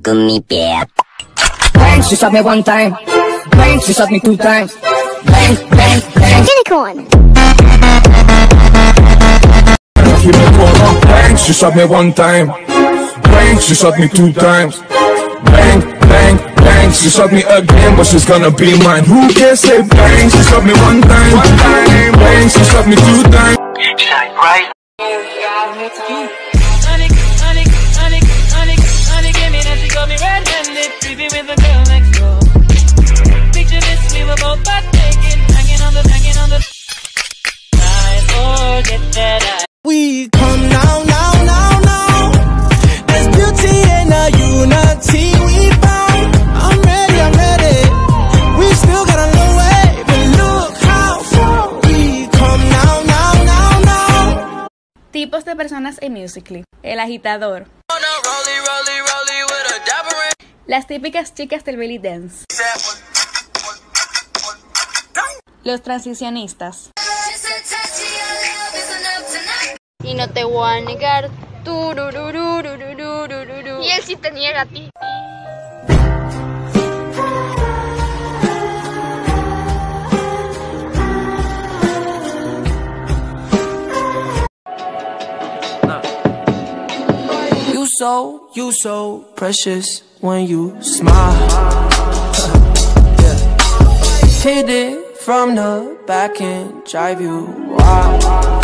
con mi pie. Bang, she shot me one time. Bang, she shot me two times. Bang, bang, bang. Unicorn. Bang, she shot me one time. Bang, she shot me two times. Bang, bang, bang, she shot me again, but she's gonna be mine. Who can say bang? She shot me one time. Bang, she shot me two times. Shine right. Honey, give me that she got me red-handed, creepy with the girl next door. Picture this, we were both butt naked, hanging on the I forget that We come now. There's beauty in the unity we found. I'm ready. We still got a long way, but look how far we come now. Tipos de personas en Musical.ly. El agitador. Las típicas chicas del belly dance. Los transicionistas. Y no te voy a negar. Y él sí te niega a ti. You so precious when you smile. Yeah. Hit it from the back and drive you wild.